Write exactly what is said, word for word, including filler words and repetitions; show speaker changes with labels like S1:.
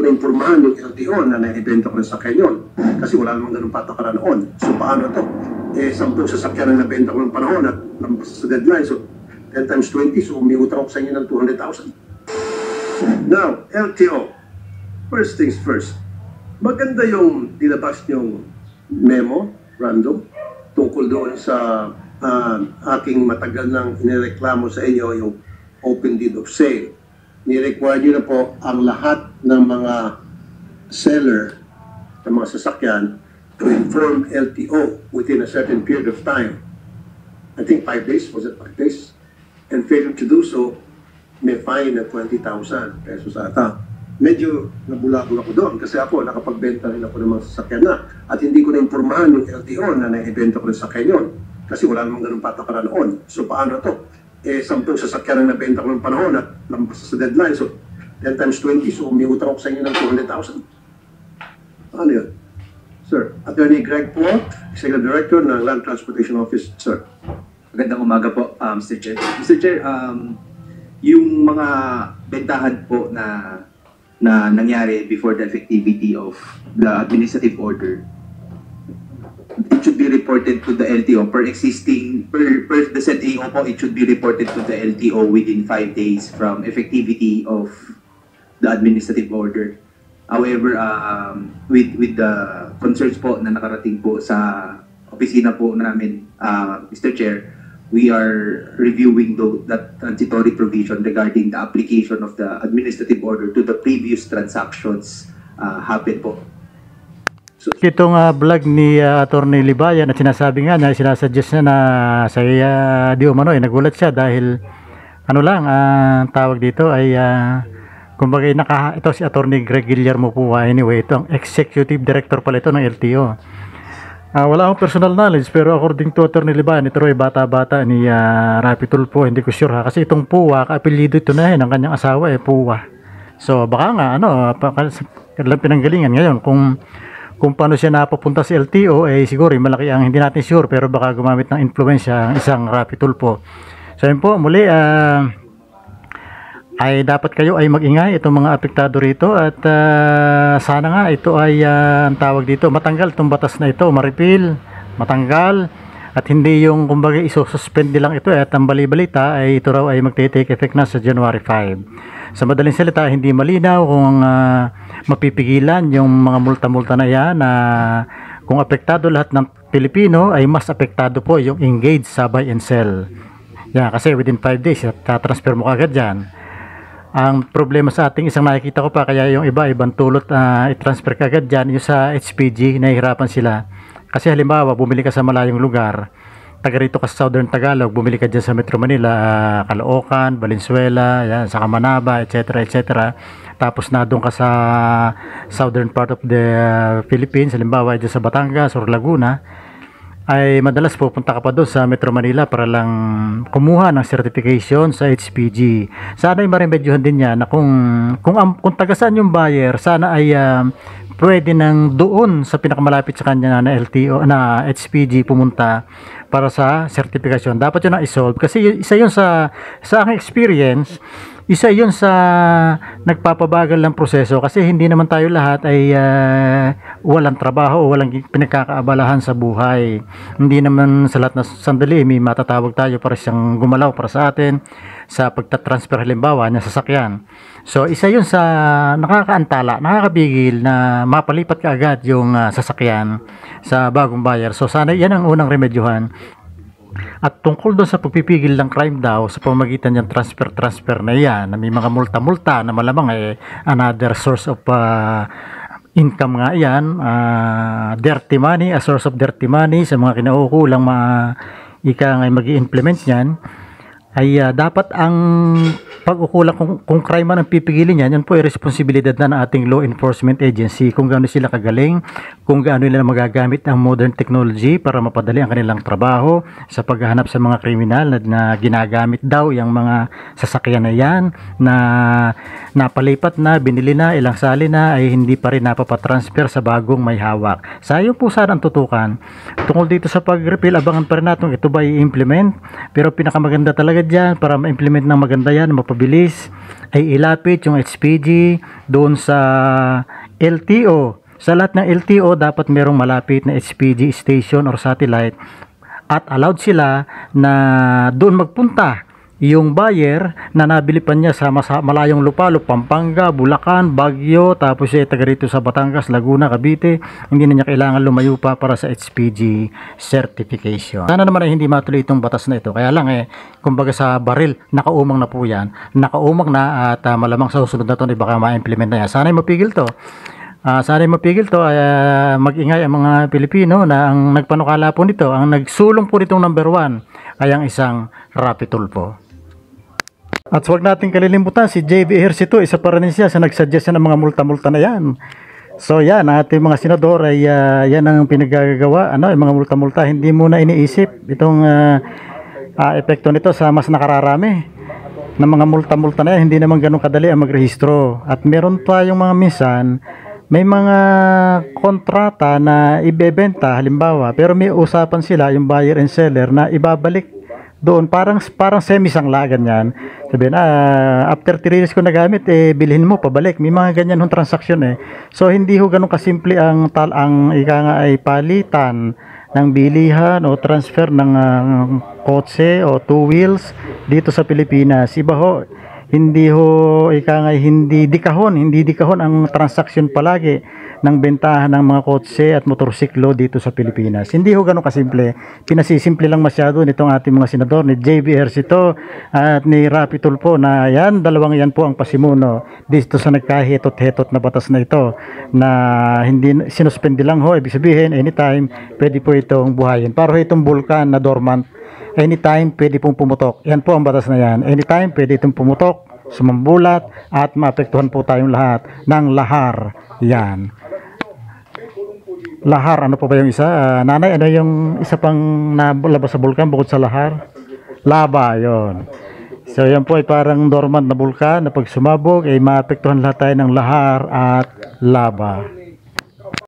S1: na-informahan yung L T O na na-ibenta ko ng sakyan yun. Kasi wala namang ganun patakaran noon. So paano to? Eh, sampung sasakyan na nabenta ko ng panahon at lampas sa deadline. So ten times twenty, so may utang ko sa inyo ng two hundred thousand. Now, L T O, first things first. Maganda yung dilabas yung memo, random, tungkol doon sa uh, aking matagal nang inireklamo sa inyo yung open deed of sale. Ni-require nyo na po ang lahat ng mga seller ng mga sasakyan to inform L T O within a certain period of time. I think five days, was it five days? And failure to do so, may fine na twenty thousand pesos ata. Medyo nabulabol ako doon kasi ako nakapagbenta rin ako ng mga sasakyan na at hindi ko na-informahan yung L T O na na-ibenta ko ng sasakyan yun kasi wala namang ganun patakaran noon. So paano to? Eh, sampung sasakyan ang nabenta ko ng panahon at lampas sa deadline. So, ten times twenty, so may utang ako sa inyo ng two hundred thousand. Ano yun? Sir, Attorney Greg po, Executive Director ng Land Transportation Office. Sir.
S2: Magandang umaga po, um, Mister Chair. Mister Chair, um, yung mga bentahan po na na nangyari before the effectivity of the administrative order, it should be reported to the L T O per existing, per, per the said A O po, it should be reported to the L T O within five days from effectivity of the administrative order. However, um, with with the concerns po na nakarating po sa opisina po namin, uh, Mister Chair, we are reviewing the, that transitory provision regarding the application of the administrative order to the previous transactions uh, happen po.
S3: Itong uh, vlog ni uh, Attorney Libayan at sinasabi nga niya, sinasuggest niya na sa uh, di umano eh, nagulat siya dahil ano lang, uh, tawag dito ay uh, kumbaga naka, ito si Attorney Greg Guillermo po, uh, anyway, ito ang Executive Director pala ito ng L T O. Uh, wala akong personal knowledge pero according to Attorney Libayan, ito ay bata-bata ni uh, Rapi Tulfo, hindi ko sure ha, kasi itong P U A, kaapelyido ito na eh, ng kanyang asawa eh, P U A. So baka nga, ano, kailang pinanggalingan ngayon kung kung paano siya napapunta sa L T O, eh siguro malaki ang hindi natin sure pero baka gumamit ng influensya ang isang Rapi Tulfo. So yun po, muli uh, ay dapat kayo ay mag-ingay itong mga apektado rito at uh, sana nga ito ay uh, ang tawag dito, matanggal itong batas na ito, maripil, matanggal at hindi yung kumbaga iso-suspend lang ito at ang bali-balita ay ito raw ay magte-take effect na sa January five. Sa madaling salita, hindi malinaw kung uh, mapipigilan yung mga multa-multa na yan na uh, kung apektado lahat ng Pilipino ay mas apektado po yung engage sa buy and sell. Yan, kasi within five days at transfer mo kagad yan. Ang problema sa ating isang nakikita ko pa kaya yung iba ibang tulot uh, i-transfer kagad dyan yung sa H P G, nahihirapan sila. Kasi halimbawa, bumili ka sa malayong lugar, taga rito ka sa Southern Tagalog, bumili ka dyan sa Metro Manila, uh, Caloocan, Valenzuela, yan, sa Kamanaba, et cetera et cetera. Tapos na doon ka sa southern part of the uh, Philippines, halimbawa dyan sa Batangas or Laguna, ay madalas pupunta ka pa doon sa Metro Manila para lang kumuha ng certification sa H P G. Sana ay maremedyohan din niya na kung, kung, kung taga saan yung buyer, sana ay uh, pwede nang doon sa pinakamalapit sa kanya na L T O na H P G pumunta para sa certification. Dapat yun ang isolve kasi isa yun sa sa aking experience, isa yun sa nagpapabagal ng proseso kasi hindi naman tayo lahat ay uh, walang trabaho o walang pinagkakaabalahan sa buhay. Hindi naman sa lahat na sandali may matatawag tayo para siyang gumalaw para sa atin sa pagtatransfer halimbawa ng sasakyan. So isa yun sa nakakaantala, nakakabigil na mapalipat ka agad yung uh, sasakyan sa bagong buyer. So sana yan ang unang remedyohan. At tungkol doon sa pagpipigil ng crime daw sa pamamagitan ng transfer-transfer na yan, na may mga multa-multa na malamang eh, another source of uh, income nga yan, uh, dirty money, a source of dirty money sa mga kinaukulang mga ika nga mag-i-implement yan, ay uh, dapat ang pag-ukulang kung, kung crime man ang pipigilin yan, yan po ay responsibilidad na ng ating law enforcement agency kung gaano sila kagaling, kung gaano nila magagamit ang modern technology para mapadali ang kanilang trabaho sa paghahanap sa mga kriminal na, na ginagamit daw yung mga sasakyan na yan na napalipat na, binili na, ilang sali na ay hindi pa rin napapatransfer sa bagong may hawak. Sayo po sana ang tutukan tungkol dito sa pag-repeal, abangan pa rin natin ito ba i-implement, pero pinakamaganda talaga dyan para ma-implement ng maganda yan, mapabilis ay ilapit yung H P G doon sa L T O. Sa lahat ng L T O dapat merong malapit na H P G station or satellite at allowed sila na doon magpunta yung buyer na nabili pa niya sa masa, malayong lupalo, Pampanga, Bulacan, Baguio, tapos siya taga rito sa Batangas, Laguna, Cavite, hindi na niya kailangan lumayo pa para sa H P G certification. Sana naman ay hindi matuloy itong batas na ito. Kaya lang eh, kumbaga sa baril, nakaumang na po yan. Nakaumang na at uh, malamang sa susunod na ito, di baka ma-implement na yan. Sana ay mapigil to. Uh, sana ay mapigil to, uh, mag-ingay ang mga Pilipino na ang nagpanukala po nito, ang nagsulong po nitong number one, ay ang isang Rapid Tulfo. At huwag natin kalilimutan, si J B Ejercito, isa pa rin siya sa nagsuggest ng mga multa-multa na yan. So yan, ating mga senador ay uh, yan ang pinagagawa, ano, yung mga multa-multa, hindi muna iniisip itong uh, uh, epekto nito sa mas nakararami ng mga multa-multa na yan. Hindi naman ganun kadali ang magrehistro. At meron tayong mga minsan, may mga kontrata na ibebenta, halimbawa, pero may usapan sila, yung buyer and seller, na ibabalik doon, parang parang semi-sanglagan yan. Sabihin, ah, after three years ko nagamit, eh, bilhin mo, pabalik. May mga ganyan hong transaksyon eh. So, hindi ho ganun kasimple ang, tal ang ika nga ay palitan ng bilihan o transfer ng uh, kotse o two wheels dito sa Pilipinas. Iba ho, hindi ho, ika nga, hindi dikahon, hindi dikahon ang transaksyon palagi ng bentahan ng mga kotse at motorsiklo dito sa Pilipinas. Hindi ho ganun kasimple. Pinasisimple lang masyado nitong ating mga senador ni J B Ejercito at ni Rapid Tulfo na yan, dalawang yan po ang pasimuno dito sa nagkahetot-hetot na batas na ito na hindi sinuspende lang ho. Ibig sabihin, anytime pwede po itong buhayin. Para ho itong vulkan na dormant, anytime pwede pong pumutok. Yan po ang batas na yan. Anytime pwede itong pumutok, sumambulat at maapektuhan po tayong lahat ng lahar. Yan. Lahar, ano pa ba yung isa? Uh, nanay, ano yung isa pang nalabas sa bulkan bukod sa lahar? Lava, yon. So yan po ay parang dormant na bulkan na pag sumabog ay maapektuhan lahat tayo ng lahar at lava.